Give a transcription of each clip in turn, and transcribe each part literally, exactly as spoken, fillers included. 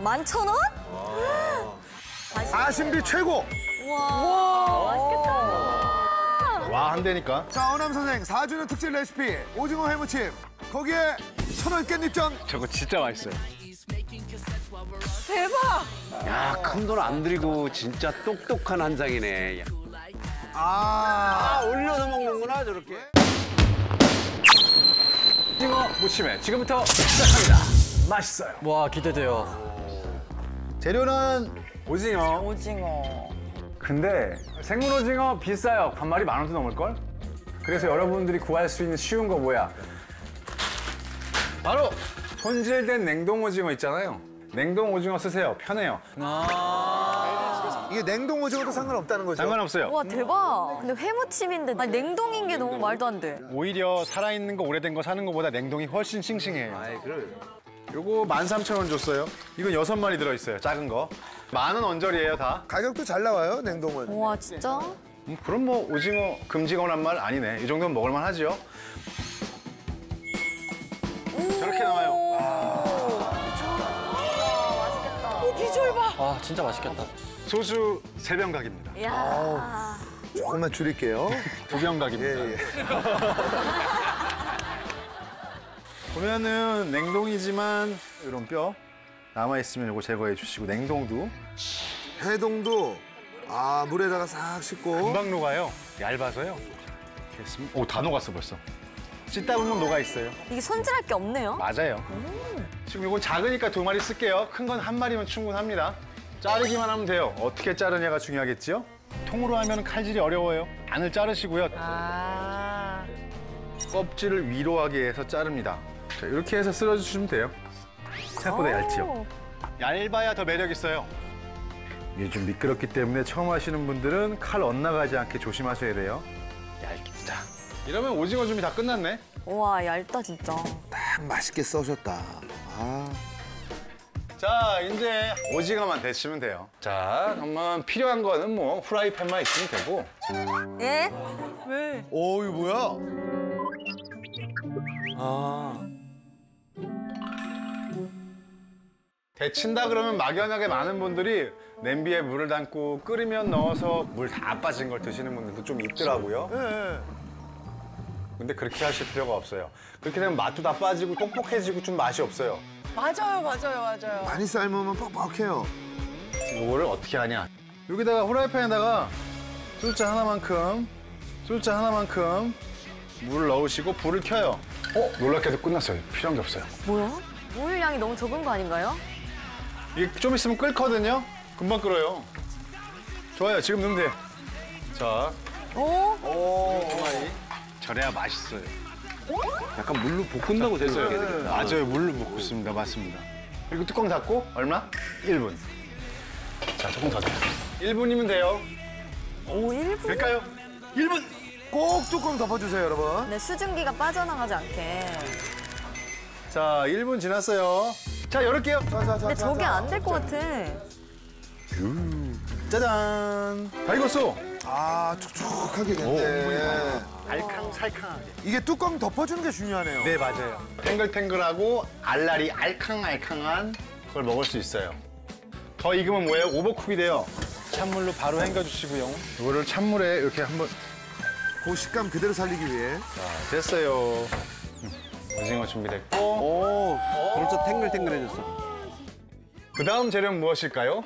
만 천 원? 가심비 최고. 와, 맛있겠다. 와, 한 대니까. 자, 어남 선생 사 주년 특집 레시피 오징어 회무침. 거기에 천 원 깻잎전. 저거 진짜 맛있어요. 대박! 야, 큰 돈 안 들이고 진짜 똑똑한 한 장이네. 아, 아, 올려서 먹는구나, 저렇게. 오징어 무침에 지금부터 시작합니다. 맛있어요. 와, 기대돼요. 재료는 오징어. 오징어. 근데 생물 오징어 비싸요. 한 마리 만 원도 넘을걸? 그래서 여러분들이 구할 수 있는 쉬운 거 뭐야? 바로 손질된 냉동 오징어 있잖아요. 냉동 오징어 쓰세요. 편해요. 이게 냉동 오징어도 상관없다는 거죠? 상관없어요. 와, 대박. 근데 회무침인데 아니, 냉동인 게 너무 말도 안 돼. 오히려 살아있는 거 오래된 거 사는 거보다 냉동이 훨씬 싱싱해요. 아이, 그래. 요거 만 삼천 원 줬어요. 이건 여섯 마리 들어있어요. 작은 거. 만 원 언저리예요, 다. 가격도 잘 나와요, 냉동은. 와, 진짜? 음, 그럼 뭐 오징어 금지거란 말 아니네. 이 정도면 먹을만 하죠. 저렇게 나와요. 비주얼 봐. 아, 진짜 맛있겠다. 소주 세 병 각입니다. 이야. 조금만 줄일게요. 두 병 각입니다. 예, 예. 보면은 냉동이지만 이런 뼈 남아있으면 이거 제거해 주시고 냉동도 해동도 아 물에다가 싹 씻고. 금방 녹아요. 얇아서요. 이렇게 했으면 오, 다 녹았어 벌써. 씻다 보면 녹아있어요. 이게 손질할 게 없네요. 맞아요. 지금 이건 작으니까 두 마리 쓸게요. 큰 건 한 마리면 충분합니다. 자르기만 하면 돼요. 어떻게 자르냐가 중요하겠죠? 통으로 하면 칼질이 어려워요. 안을 자르시고요. 아. 껍질을 위로 하게 해서 자릅니다. 자, 이렇게 해서 쓸어주시면 돼요. 생각보다 얇죠? 얇아야 더 매력 있어요. 이게 좀 미끄럽기 때문에 처음 하시는 분들은 칼 엇나가지 않게 조심하셔야 돼요. 얇게. 자, 이러면 오징어 준비 다 끝났네. 와, 얇다 진짜. 딱 맛있게 써셨다. 아. 자, 이제 오징어만 데치면 돼요. 자, 그러면 필요한 거는 뭐 후라이팬만 있으면 되고. 예? 왜? 오, 이거 뭐야? 아. 데친다 그러면 막연하게 많은 분들이 냄비에 물을 담고 끓이면 넣어서 물 다 빠진 걸 드시는 분들도 좀 있더라고요. 예. 근데 그렇게 하실 필요가 없어요. 그렇게 되면 맛도 다 빠지고 뻑뻑해지고 좀 맛이 없어요. 맞아요, 맞아요, 맞아요. 많이 삶으면 뻑뻑해요. 이거를 어떻게 하냐. 여기다가 후라이팬에다가 술자 하나만큼, 술자 하나만큼 물을 넣으시고 불을 켜요. 어? 놀랍게도 끝났어요. 필요한 게 없어요. 뭐야? 물 양이 너무 적은 거 아닌가요? 이게 좀 있으면 끓거든요? 금방 끓어요. 좋아요. 지금 넣으면 돼요. 자, 오? 두 마리. 저래야 맛있어요. 약간 물로 볶은다고 됐어요. 생각해야 되겠다. 맞아요. 물로 볶고 있습니다. 맞습니다. 그리고 뚜껑 닫고 얼마? 일 분. 자, 조금 더 돼요. 일 분이면 돼요. 오, 일 분? 될까요? 일 분! 꼭 뚜껑 덮어주세요, 여러분. 네, 수증기가 빠져나가지 않게. 자, 일 분 지났어요. 자, 열을게요. 자, 자, 자, 근데 자, 저게 자. 안 될 것 같아. 짜잔. 다 익었어. 아, 촉촉하게 됐네. 알캉살캉하게. 이게 뚜껑 덮어주는 게 중요하네요. 네, 맞아요. 탱글탱글하고 알알이 알캉알캉한 걸 먹을 수 있어요. 더 익으면 뭐예요? 오버쿡이 돼요. 찬물로 바로 헹궈주시고요. 이거를 찬물에 이렇게 한번. 그 식감 그대로 살리기 위해. 자, 됐어요. 오징어 준비됐고. 오, 벌써 탱글탱글해졌어. 그 다음 재료는 무엇일까요?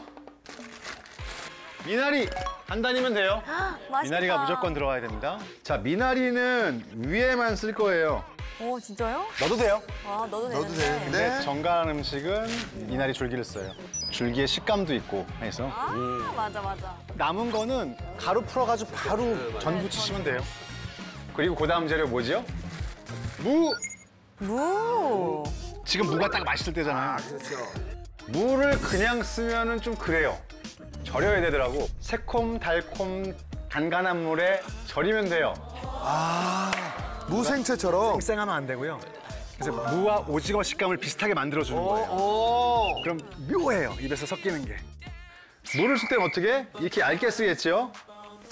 미나리 한 단이면 돼요. 맛있다. 미나리가 무조건 들어가야 됩니다. 자, 미나리는 위에만 쓸 거예요. 오, 진짜요? 넣어도 돼요. 아, 넣어도 넣어도 되는데. 되는데. 근데 정갈한 음식은 미나리 줄기를 써요. 줄기에 식감도 있고 해서. 아, 맞아, 맞아. 남은 거는 가루 풀어가지고 바로 전 부치시면 돼요. 그리고 그 다음 재료 뭐죠? 무! 무. 지금 무가 딱 맛있을 때잖아요. 그렇죠. 무를 그냥 쓰면은 좀 그래요. 절여야 되더라고. 새콤, 달콤, 간간한 물에 절이면 돼요. 아, 무생채처럼. 쌩쌩하면 안 되고요. 그래서 무와 오징어 식감을 비슷하게 만들어주는 거예요. 오. 그럼 묘해요, 입에서 섞이는 게. 물을 쓸 때는 어떻게? 이렇게 얇게 쓰겠죠?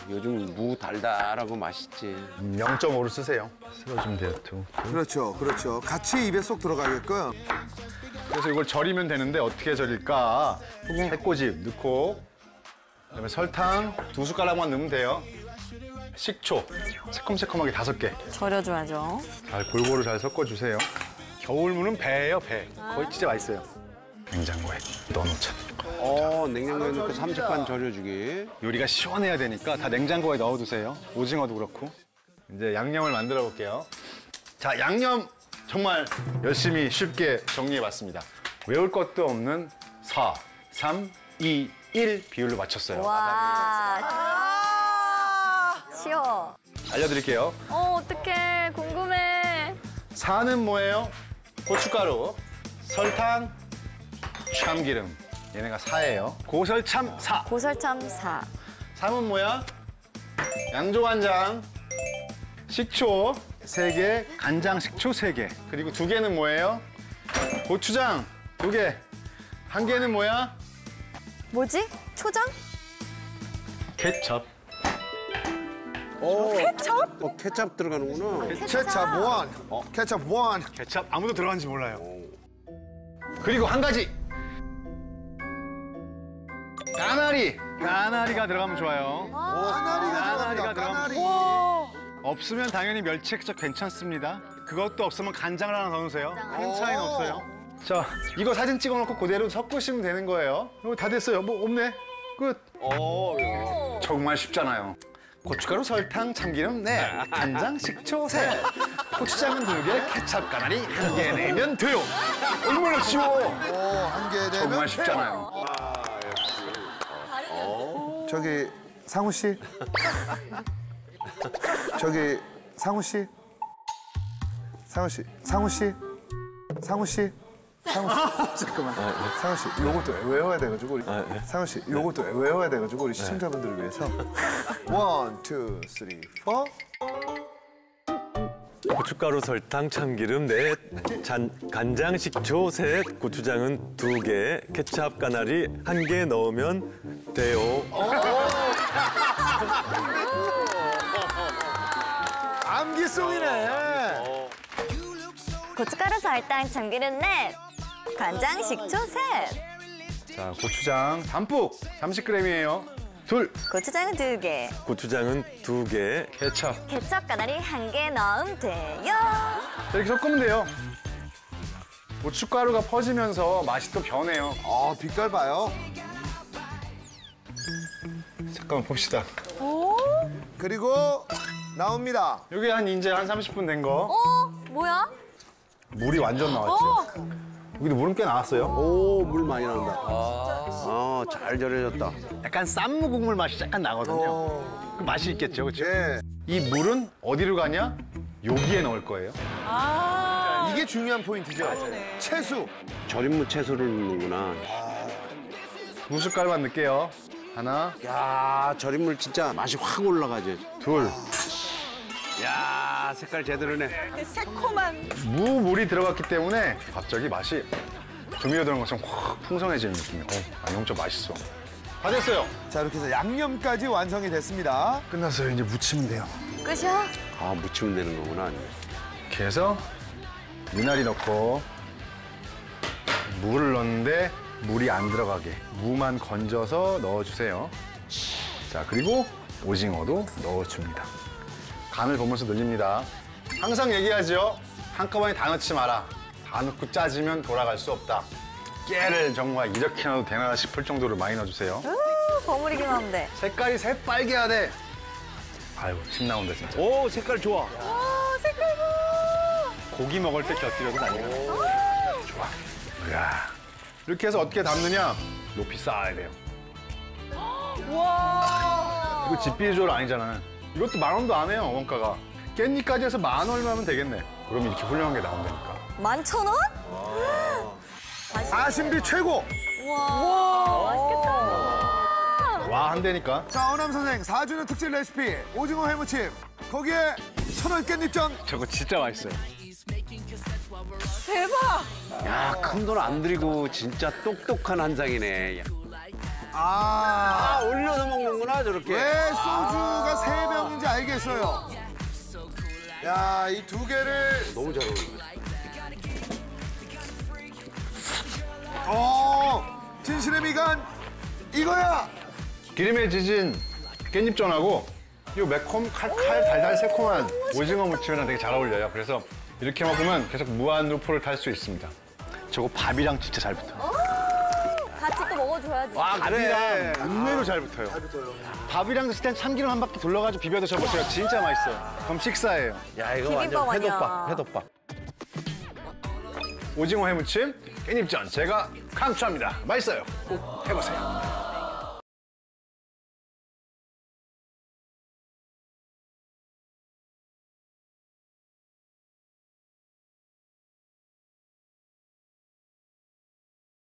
요즘 무 달달하고 맛있지. 영 점 오를 쓰세요. 쓸어주면 돼요. 두. 그렇죠, 그렇죠. 같이 입에 쏙 들어가게끔. 그래서 이걸 절이면 되는데 어떻게 절일까? 새꼬집 넣고 그다음에 설탕 두 숟가락만 넣으면 돼요. 식초 새콤새콤하게 다섯 개. 절여줘야죠. 잘 골고루 잘 섞어주세요. 겨울무는 배예요, 배. 거의 진짜 맛있어요. 냉장고에 넣어놓자. 어, 냉장고에 넣고 삼십 분 절여주기. 요리가 시원해야 되니까 다 냉장고에 넣어두세요. 오징어도 그렇고. 이제 양념을 만들어 볼게요. 자, 양념 정말 열심히 쉽게 정리해봤습니다. 외울 것도 없는 사, 삼, 이, 일 비율로 맞췄어요. 와. 아, 쉬워. 알려드릴게요. 어, 어떡해. 궁금해. 사는 뭐예요? 고춧가루, 설탕, 참기름. 얘네가 사예요. 고설참 사. 고설참 사. 삼은 뭐야? 양조간장, 식초 세 개, 간장, 식초 세 개. 그리고 두 개는 뭐예요? 고추장 두 개. 한 개는 뭐야? 뭐지? 초장? 케첩. 어, 케첩? 어, 케첩 들어가는구나. 케첩 원, 케첩 원. 케첩 아무도 들어간지 몰라요. 그리고 한 가지. 까나리. 까나리가 들어가면 좋아요. 까나리가 까나리가 들어갑니다. 들어가면 까나리. 없으면 당연히 멸치 액젓 괜찮습니다. 그것도 없으면 간장을 하나 더 넣으세요. 큰 차이는 없어요. 자, 이거 사진 찍어놓고 그대로 섞으시면 되는 거예요. 이거 다 됐어요. 뭐 없네. 끝. 정말 쉽잖아요. 고춧가루, 설탕, 참기름 네, 간장, 식초 셋, 고추장은 두 개, 케첩, 까나리 한 개 내면 돼요. 얼마나 쉬워. 오, 한 개 되면 정말 쉽잖아요. 저기 상우 씨. 저기 상우 씨. 상우 씨. 상우 씨. 상우 씨. 상우 씨. 잠깐만. 상우 씨, 요것도 외워야 돼가지고 우리. 상우 씨, 요것도 외워야 돼가지고 우리 시청자분들을 위해서. 원, 투, 쓰리, 포. 고춧가루, 설탕, 참기름 넷, 잔, 간장, 식초 셋, 고추장은 두 개, 케첩, 까나리 한 개 넣으면 돼요. 암기송이네. 고춧가루, 설탕, 참기름 넷. 간장, 식초 셋. 자, 고추장 담뿍 삼십 그램이에요. 둘, 고추장은 두 개. 고추장은 두 개, 케첩. 케첩, 까나리 한 개 넣으면 돼요. 자, 이렇게 섞으면 돼요. 고춧가루가 퍼지면서 맛이 또 변해요. 아, 빛깔 봐요. 잠깐만 봅시다. 그리고 나옵니다. 여기 한 이제 한 삼십 분 된 거. 어? 뭐야? 물이 완전 나왔죠. 여기도 물은 꽤 나왔어요. 오, 물 많이 난다. 아, 잘 절여졌다. 약간 쌈무 국물 맛이 약간 나거든요. 어, 그 맛이 있겠죠, 그렇죠? 예. 이 물은 어디로 가냐? 여기에 넣을 거예요. 이게 중요한 포인트죠. 채수. 절임무 채소를 넣는구나. 두 숟갈만 넣을게요. 하나, 야, 절임물 진짜 맛이 확 올라가지. 둘. 야, 색깔 제대로네. 이렇게 새콤한. 무 물이 들어갔기 때문에 갑자기 맛이 조미료 들어간 것처럼 확 풍성해지는 느낌이에요. 어, 아, 이건 좀 맛있어. 다 됐어요. 자, 이렇게 해서 양념까지 완성이 됐습니다. 끝났어요. 이제 무치면 돼요. 끝이야? 아, 무치면 되는 거구나. 이렇게 해서 미나리 넣고 물을 넣는데 물이 안 들어가게 무만 건져서 넣어주세요. 자, 그리고 오징어도 넣어줍니다. 간을 보면서 늘립니다. 항상 얘기하죠. 한꺼번에 다 넣지 마라. 다 넣고 짜지면 돌아갈 수 없다. 깨를 정말 이렇게 넣어도 되나 싶을 정도로 많이 넣어주세요. 우, 버무리기만 하면 돼. 색깔이 새빨개야 돼. 아유, 침 나온다 진짜. 오, 색깔 좋아. 와, 색깔 봐. 고기 먹을 때 곁들여도 난리가 나. 좋아. 이야. 이렇게 해서 어떻게 담느냐? 높이 쌓아야 돼요. 와. 이거 집비주얼 아니잖아요. 이것도 만 원도 안 해요, 원가가. 깻잎까지 해서 만 얼마면 되겠네. 그럼 이렇게 훌륭한 게 나온다니까. 만천 원? 가심비 최고. 와, 맛있겠다. 와, 한대니까. 자, 어남 선생 사 주년 특집 레시피 오징어 회무침. 거기에 천원 깻잎전. 저거 진짜 맛있어요. 대박. 야, 큰 돈 안 들이고 진짜 똑똑한 한상이네. 야. 아, 아, 올려서 먹는구나, 저렇게. 왜 소주가 세 병인지 알겠어요. 야, 이 두 개를. 너무 잘 어울린다. 어, 진실의 미간 이거야. 기름에 지진 깻잎전하고 이 매콤 칼칼 달달 새콤한 오징어 무침이랑 되게 잘 어울려요. 그래서 이렇게 먹으면 계속 무한 루프를 탈 수 있습니다. 저거 밥이랑 진짜 잘 붙어요. 같이 또 먹어줘야지. 와, 밥이랑 의외로 잘 붙어요. 밥이랑 드실 땐 참기름 한 바퀴 둘러가지고 비벼 드셔보세요. 진짜 맛있어요. 그럼 식사예요. 야, 이거 비빔밥 완전 아니야. 회덮밥, 회덮밥. 오징어 회무침, 깻잎전 제가 강추합니다. 맛있어요. 꼭 해보세요.